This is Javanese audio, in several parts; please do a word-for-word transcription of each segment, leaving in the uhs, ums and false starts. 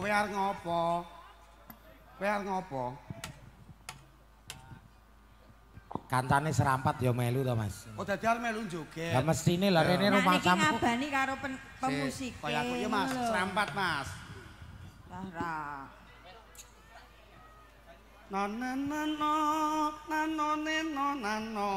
Kowe arep ngopo? Kowe arep ngopo? Kancane serampat ya melu to, Mas. Oh, dadi arep melu joget. Lah mestine lah rene rumah samku. Nah, niki ngabani karo pemusik. Kaya aku ya, Mas, serampat, Mas. Lah ra. Nananano, nanoneno, nano.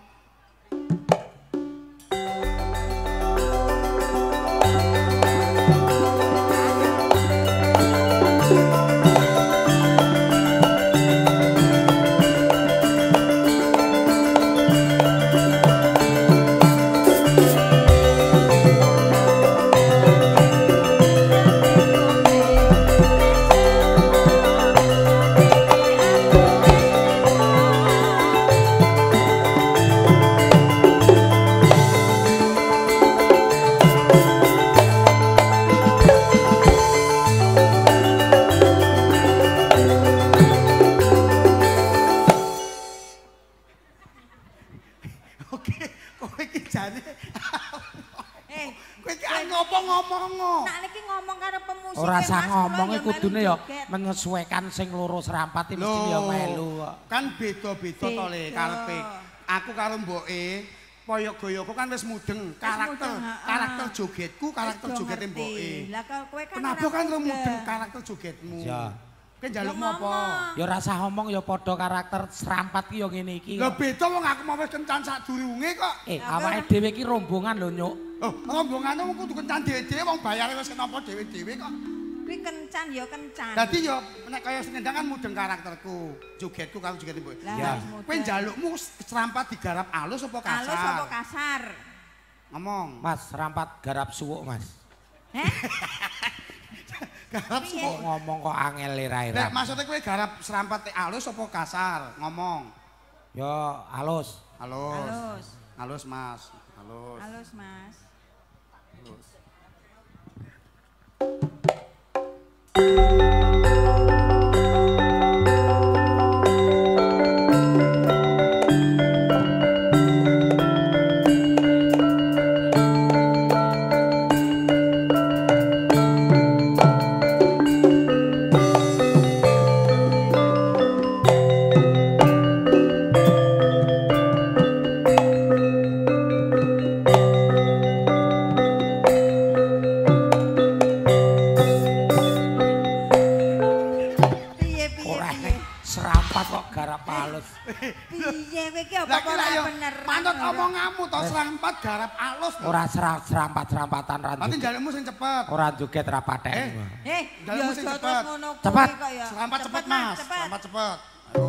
Ora usah ngomong iki kudune ya menyesuaikan sing loro serampat iki mesti ya melu kok. Kan beda-beda to Le karepe. Aku karo mboke Poyogoyoku kan wis mudeng karakter karakter jogetku, karakter jogete mboke. Lah kowe kan kenapa kan ora mudeng karakter jogetmu? Iya. Kowe njalukmu apa? Ya ora usah ngomong ya padha karakter serampat ki ya ngene iki. Lah beda wong aku mau wis kencan sadurunge kok. Eh, awake dhewe iki rombongan lho, Nyuk. Oh, rombongane wong kudu kencan dhewe-dhewe wong bayare wis kenapa dhewe-dhewe kok. Kuwi kencan ya kencan. Dadi ya nek kaya sendang kan mudeng karakterku, jogetku karo joget mbok. Ya. Kowe njalukmu serampat digarap alus apa kasar? Alus apa kasar? Ngomong. Mas, serampat garap suwuk, Mas. Heh? Garap suwuk ngomong kok angel lira-ira. Nek maksudnya kowe garap serampat alus apa kasar? Ngomong. Ya alus. Alus. Alus. Alus, Mas. Alus. Alus, Mas. Alus. Garap alus ora serampat-serampatan ra. Nanti njalukmu sing cepet. Ora joget ra patek. Eh, njalukmu sing cepet. Cepet. Serampat cepet, Mas. Serampat cepet. Ayo.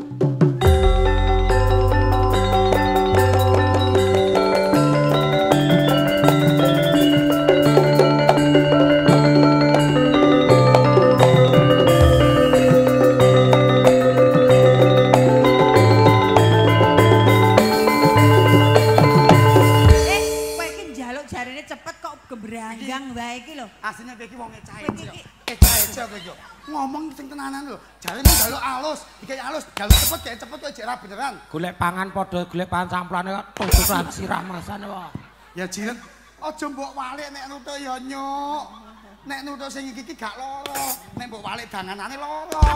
Aslinya kayak wong ecah ecah. Ecah ecah kayak ngomong sing tenanan lho. Jarene njaluk alus, dikek alus, njaluk cepet kayak cepet kok jek ra beneran. Golek pangan padha golek pangan samplane kok tuturan sirah masane wae. Ya jiret, aja mbok walik nek nutuk ya Nyuk. Nek nutuk sing iki iki gak lara, nek mbok walik danganane lara.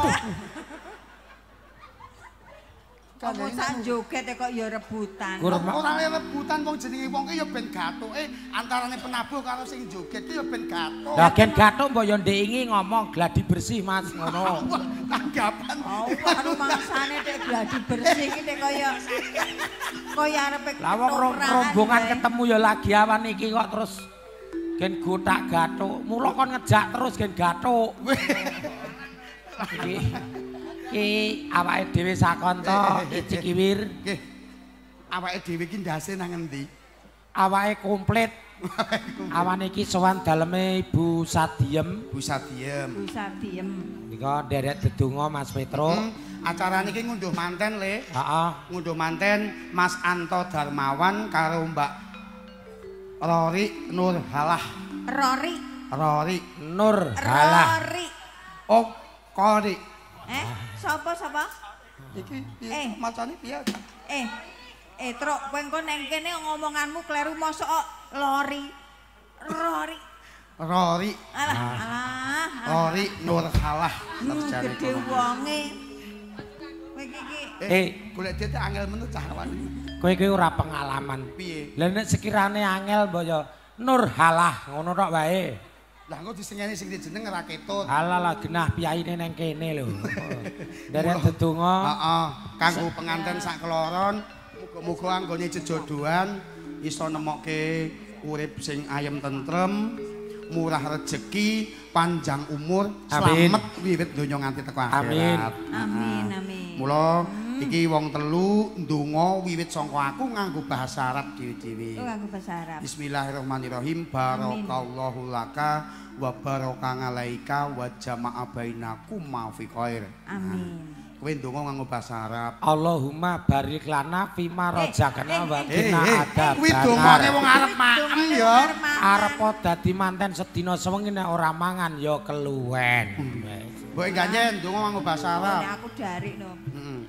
Kamu sak joget kok ya rebutan. Ora rebutan wong jenenge wong ki ya ben gathuke antarane penabuh karo sing joget ki ya ben gathuk. Lah gen gathuk mbok ya ndingi ngomong gladi bersih Mas ngono. Tanggapan. Oh, karo mangsane nek gladi bersih iki nek kaya kaya arepe lah wong rombongan ketemu ya lagi awan iki kok terus gen gotak gathuk. Mula kon ngejak terus gen gathuk. Iki Ki awake dhewe sakon to, Cikiwir. Nggih. Awake dhewe ki ndase nang endi? Awake komplit. Awane iki sowan daleme Ibu Sadiem. Bu Sadiem. Bu Sadiem. Nika nderek dedonga Mas Petro. Hmm, acarane iki ngunduh manten, Le. Heeh. Ngunduh manten Mas Anto Darmawan karo Mbak Rori Nurhalah. Rori. Rori Nurhalah. Rori. Oh, Kori. Eh, sapa sapa? Iki eh macane piye? Eh, eh truk kowe engko nang kene ngomonganmu kleru mosok lori. Rori. Rori. Alah, alah. Rori Nur Halah. Terjane gede wonge. Kowe iki Eh, golek dia angel meneh cah awan. Kowe iki ora pengalaman. Piye? Lah nek sekirane angel mbok ya Nur Halah ngono tok wae. Lah engko disengeni sing jeneng ora ketut. Halah lah genah piyaine nang kene lho. Derek dedonga. Heeh, kanggo penganten sak keloron, muga-muga anggone jejodohan iso nemokke urip sing ayem tentrem, murah rejeki, panjang umur, slamet wiwit donya nganti teko akhirat. Amin. Amin, amin. Mula iki wong telu ndonga wiwit saka aku nganggo bahasa Arab dhewe-dhewe. Oh, nganggo bahasa Arab. Bismillahirrahmanirrahim. Barakallahu laka wa baraka alaika wa jama'a bainakum ma fi khair. Amin. Kowe ndonga nganggo bahasa Arab. Allahumma barik lana fima razaqana wa qina adzabannar. Kuwi dongane wong arep maem ya. Arep dadi manten sedina sewengi nek ora mangan ya keluwen. Mbok enggane ndonga nganggo bahasa Arab. Nek aku darik no. Heeh.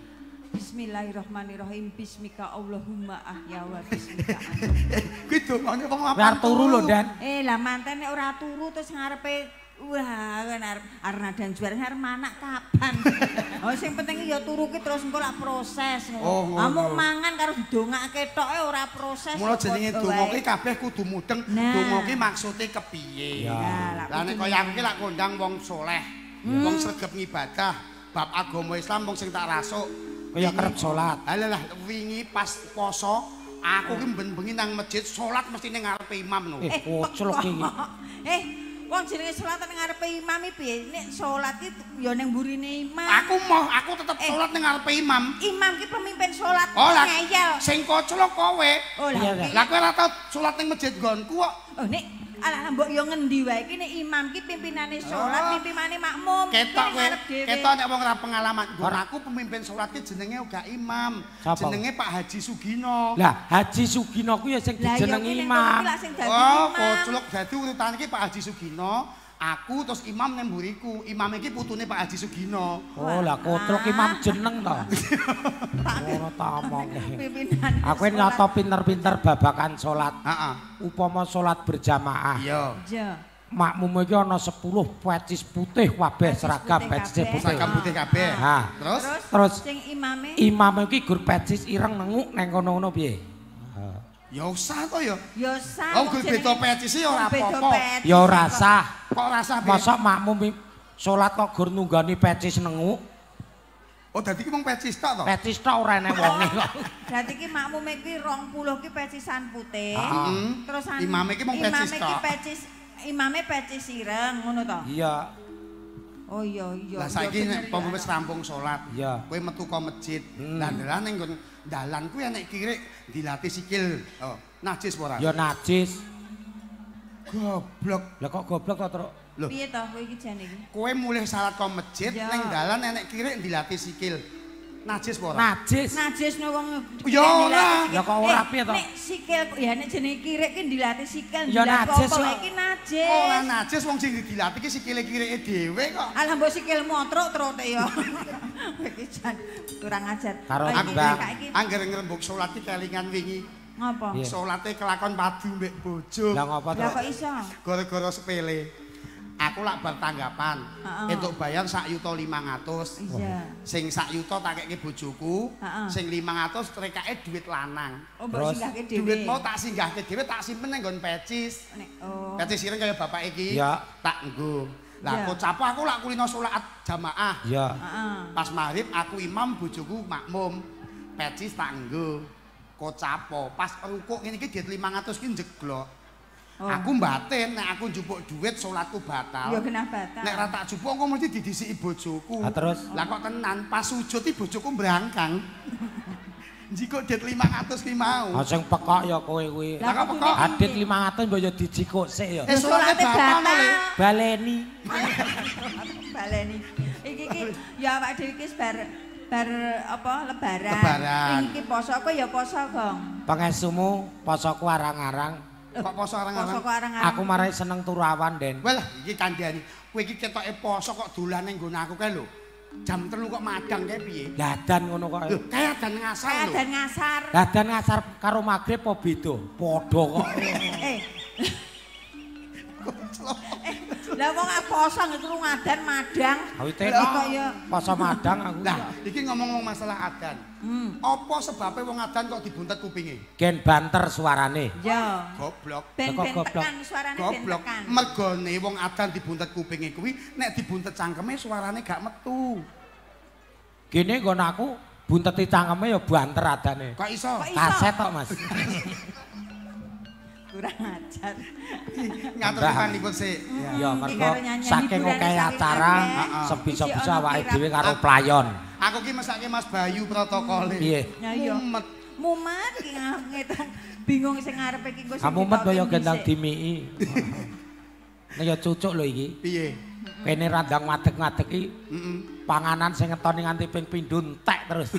Bismillahirrahmanirrahim. Bismika Allahumma ahya wa bismika. Kuwi dongane wong apa? Biar turu lho, Den. Eh, lah manten nek ora turu terus ngarepe wah, kan arep arep dan juara arep manak kapan. Oh, sing penting ya turu ki terus engko lak proses ngono. Oh, ngono. Amuk mangan karo didongake tok ora proses. Mula jenenge donga ki kabeh kudu mudeng. Nah. Donga ki maksude kepiye? Ya. Lah nek kaya aku ki lak kondang wong soleh, wong sregep ngibadah, bab agama Islam wong sing tak rasuk Kaya kerep salat. Alah wingi pas poso, aku ki ben-bengi nang masjid salat mesti ning ngarepe imam no. Eh, koclok iki. Eh, wong jenenge salat nang ngarepe imam iki piye? Nek salat ki ya ning mburine imam. Aku mau, aku tetep salat ning ngarepe imam. Imam ki pemimpin salat Oh, lah ngeyel. sing koclok kowe. Oh, Iya, lah. iya. Lah kowe ora tau salat ning masjid nggonku kok. Oh, nek ala mbok yo ngendi wae iki nek imam ki pimpinane salat, Oh. pimpinane makmum. Ketok Nek kowe, ngarep dhewe. ketok nek wong ora pengalaman. Nggon aku pemimpin salat ki jenenge uga imam. Sapa? Jenenge Pak Haji Sugino. Lah, Haji Sugino kuwi ya sing Lah, ya dijenengi ki nek imam. kowe ki lak sing dadi Oh, imam. koclok dadi urutane iki Pak Haji Sugino. Aku terus imam nang mburiku. Imam iki putune Pak Haji Sugino. Oh, lah koclok imam jeneng to. Ngono ta omongke. Pimpinan. Aku nyoto pinter-pinter babakan salat. Heeh. Upama salat berjamaah. Iya. Ya. Makmum iki ana sepuluh pecis putih kabeh seragam pecis putih. Seragam putih kabeh. Ha. Terus Terus sing imame imam iki gur pecis ireng nenguk neng kono-kono piye? ya usah to ya. ya sah. Oh, gur beda pecis ya ora apa-apa. Ya ora sah. Kok rasa Masa makmum i- salat kok gur nunggani pecis nenguk? Oh, dadi ki mung pecis tok to? Pecis tok ora enek wonge kok. Berarti ki makmume ki rong puluh ki pecisan putih. Heeh. Terus an- Imame ki mung pecis Imame ki tok. pecis imame pecis ireng ngono to. Iya, Oh iya iya. Lah iya, saiki bener, nek pomo ya. wis rampung salat, iya. kowe metu ka masjid. Hmm. Lah ndalan ning nggon dalan kuwi enek kirik dilatih sikil. Oh, najis apa ora? Ya najis. Goblok. Lah kok goblok to, Truk? Lho, Piye to kowe iki jane iki? kowe mulih salat ka masjid Ya. ning dalan enek kirik dilatih sikil. Najis apa ora? Najis. Najis no wong. Ya ora. Ya kok ora piye to? Nek sikil ya nek jenenge kirik ki dilatih sikil. Ya dilatih najis, apa kok. wae iki najis. Ora najis wong sing dilatih ki sikile kirike dhewe kok. Alah mbok sikilmu truk-truk ya. Iki jan kurang ajar. Karo Oh, aku, iki Bang. kakak iki Angger ngrembug salat ki kelingan wingi. ngopo? Iya. Salate kelakon padu mbek bojo. Lah ngopo to? Lah kok iso? Gara-gara sepele. Aku lak bar tanggapan. Heeh. Entuk bayar sak yuta limang atus. Iya. Sing sak yuta tak keke bojoku, Heeh. sing limang atus rekake duit lanang. Oh mbok Terus? singgahke dhewe. Duit mau tak singgahke dhewe tak simpen nang nggon pecis. Nek oh. Pecis ireng kaya bapak iki. Iya. Tak nggo. Lah Iya. kocapo aku lak kulino salat jamaah. Ya. Heeh. Pas maghrib aku imam, bojoku makmum. Pecis tak nggo. Kocapo pas rukuk ngene iki duit limang atus ki jeglok. Oh. Aku mbatin nek aku njupuk duit salatku batal. Ya genah batal. Nek ra tak jupuk engko mesti didhisiki bojoku. Ah, terus? Lah kok tenan pas sujud iki bojoku mbrangkang. Njikuk dit limang atus ki mau. Ah sing pekok ya kowe kuwi. Lah kok pekok? Adit limang atus mbok ya dijikuk sik ya. Eh salate Salate batal batal. le. Baleni. Baleni. Iki ki ya awak dhewe iki bar bar apa lebaran. Lebaran. Iki poso apa ya poso, Gong. Pengesumu posoku arang-arang. Kok poso Poso arang-arang? kok arang-arang. Aku marai seneng turu awan, Den. Well, iki kandhani. Kowe iki ketoke poso kok dolan ning nggon aku kae lho. Jam telu kok madang kae piye? Dadan ngono kok. Lho, kaya dan ngasal Kayak lho. dan ngasar. Dadan ngasar karo magrib apa beda? Padha kok. Eh. Lah kok gak poso ngetru ngadan madang. Awite kok ya poso madang aku. Lah, iki ngomong-ngomong masalah adan. Hmm. Apa sebabnya wong adan kok dibuntet kupinge? Gen banter suarane. Ya. Goblok. Ben-ben Goblok. tekan suarane ben Goblok. tekan. Mergone wong adan dibuntet kupinge kuwi nek dibuntet cangkeme suarane gak metu. Gini nggon aku bunteti cangkeme ya banter adane. Kok iso? Kok iso? Kaset tok, Mas. Kurang ajar. Ngatur panipun sik. Ya mergo saking akeh acara sebisa-bisa awake dhewe karo playon. Aku ki mesake Mas Bayu protokole. Piye? Ya iya. Mumet. Mumet iki ngitung bingung sing ngarepe iki engko sing. Mumet kaya gendang dimiki. Nek ya cucuk lho iki. Piye? Kene randang madeg-madeg iki. Heeh. Panganan sing ngetoni nganti ping pindho entek terus.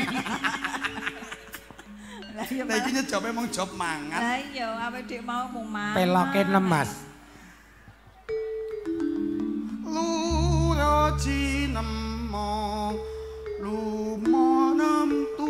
Lah iya. Lah iki nyejope mung job mangan. Lah iya, awake dhek mau mumat. Peloke nemas. Luro cinemo lumonem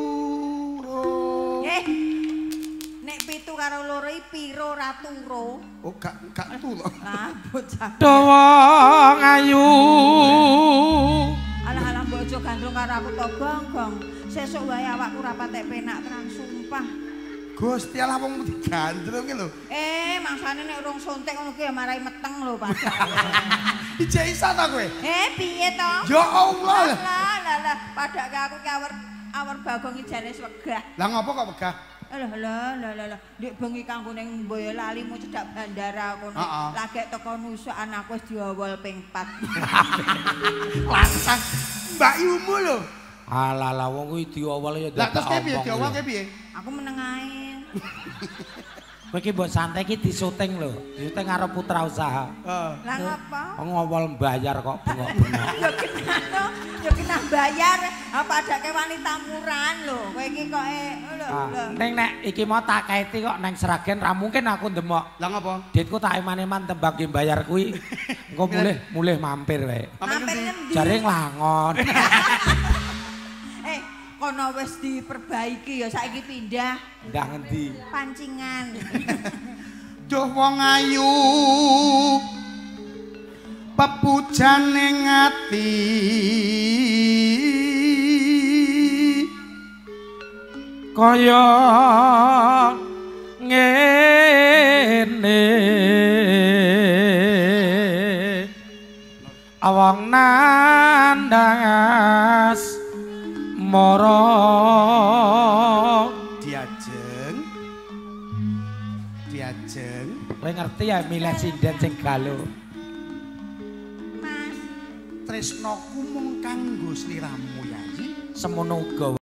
turu. Eh. Nek pitu karo loro iki piro ora turu? Oh gak gak turu. Lah bocah. Dawa ayu. Alah-alah mbok aja gandrung karo aku to, Gong-gong. Sesuk wae awakku ora patek penak tenan sumpah. Gusti Allah wong digandrung lho. Eh, mangsane nek urung suntik ngono ki ya marai meteng lho, Pak. Ijek iso ta kowe? Eh, piye to? Ya Allah. Lah, lah, lah, padake aku ki awar awar Bagong ijane wegah. Lah ngopo kok wegah? Alah, lah, lah, lah, lah. Ndek bengi kanggo ning Boyolali mu cedak bandara kono. Lagek teko nusuk anakku wis diowol ping empat. Langsang Mbak Yumu lho. Alah lah wong kuwi diowol ya Lah dadak terus piye omong. diowol piye? Aku meneng ae. Kowe iki mbok santai iki disuting lho. Disuting karo Putra Usaha. Heeh. Lah ngapa? Ngowol mbayar kok bengok-bengok. Ya kena to, ya kena bayar. Apa adake wanita murahan lho. Kowe iki kok eh lho, lho. Ning nek iki mau tak kaiti kok neng Sragen ra mungkin aku ndemok. Lah ngopo? Ditku tak eman-eman tembang ki bayar kuwi. Engko mulih mulih mampir wae. Mampir ngendi? Jare nglangon. Eh, kono wis diperbaiki ya saiki pindah Ndak ngendi? pancingan. Duh wong ayu pepujane ngati Kaya ngene awang nandangas mara diajeng diajeng kowe ngerti ya milih sinden sing galuh Mas, tresnoku mung kanggo sliramu Yayi semono uga